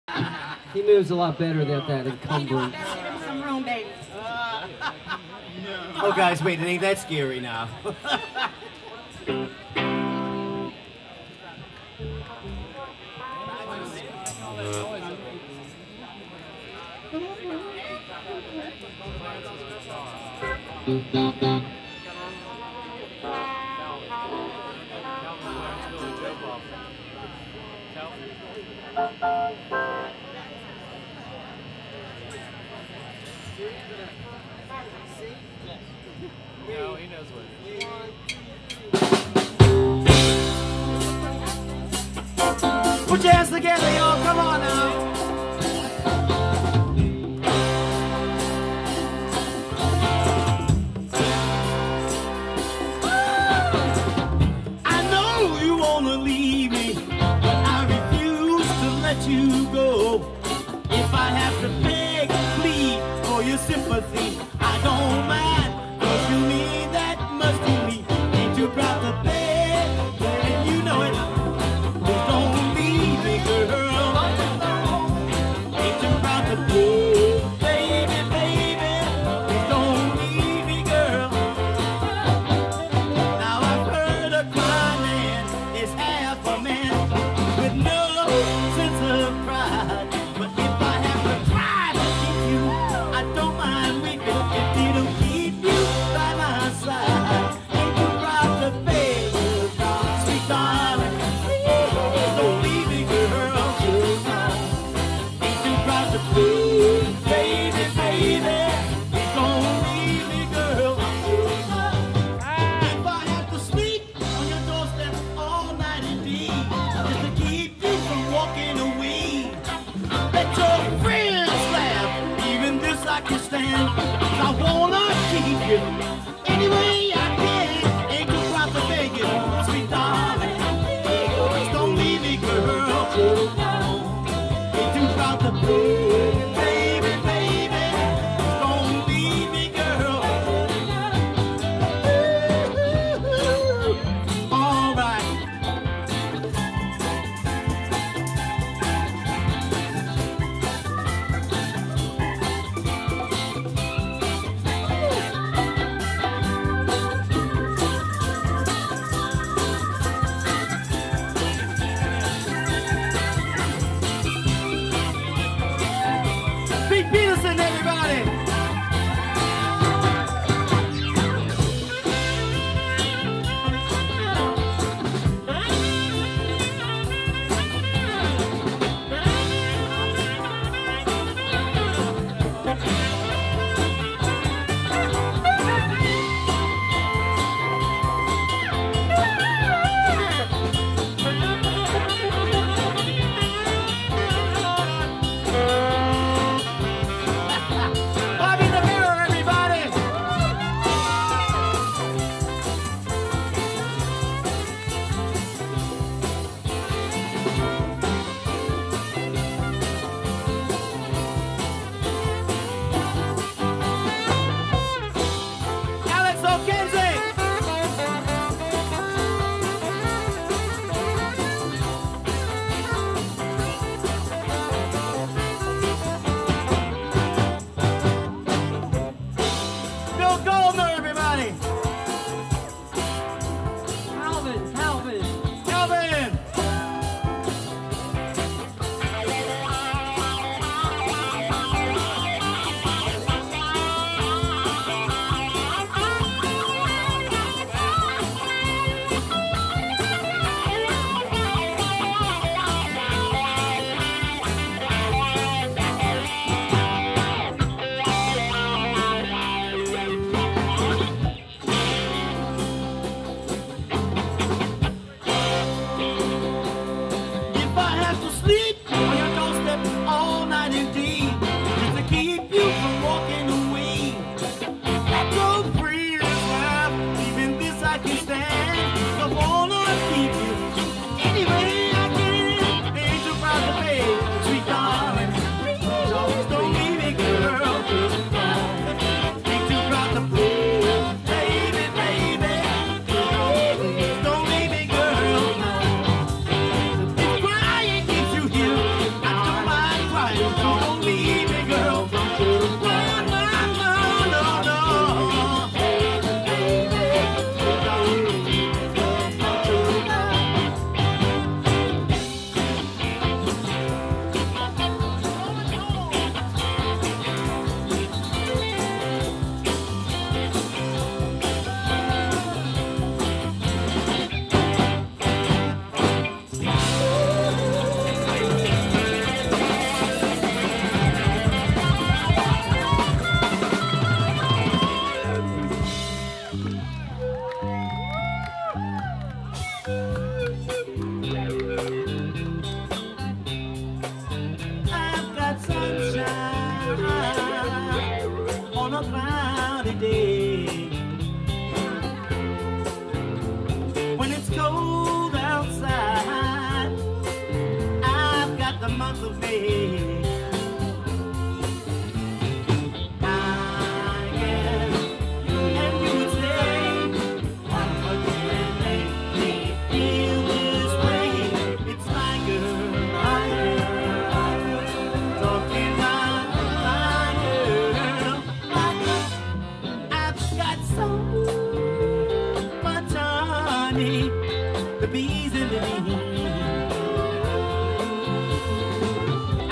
He moves a lot better than that encumbrance. Give him some room, baby. Oh, guys, wait, it ain't that scary now. No, he knows what it is. Put your hands together, y'all. Come on now. I know you wanna leave me, but I refuse to let you go. If I have to beg, plead for your sympathy, I don't mind. 'Cause you mean that much to me. Ain't you proud to beg? And you know it. Please don't leave me, girl. Ain't you proud to beg? Baby, baby, please don't leave me, girl. Now I've heard a crying man is half a man with no sense of pride. But if I have to try to keep you, I don't mind weeping if it'll keep you by my side. Ain't you proud to beg, sweet darling? Don't leave me, girl. Ain't you proud to beg, baby, baby? Don't leave me, girl. If I have to sleep on your doorstep all night indeed, just to keep you from walking away. Let your friends laugh, even this I can stand. I wanna keep you any way I can. Ain't too proud to beg you, sweet darling. Please don't leave me, girl. Ain't too proud to beg, baby, baby. Don't leave me, girl. All right.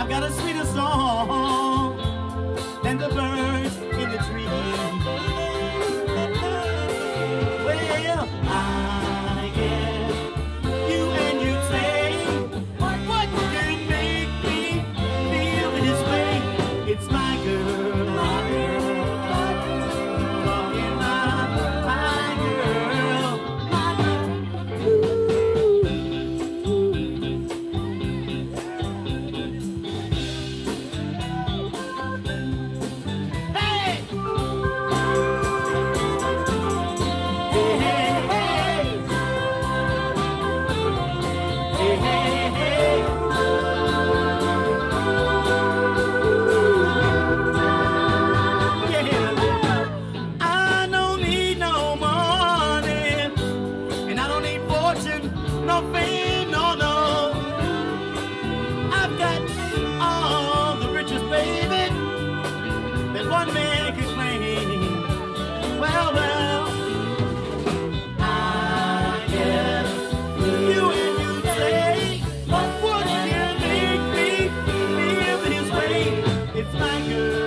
I've got a sweeter song than the birds in the trees. Well, I guess you and you say, what can make me feel this way? It's my girl, my girl, talking my girl, my girl. Hey! Hey, hey, hey! Hey, hey, hey! Yeah. I don't need no money, and I don't need fortune, no fame, no, no. I've got all the riches, baby, that one man can claim. Well, well, I guess you and you say, what can make me feel this way? It's my girl.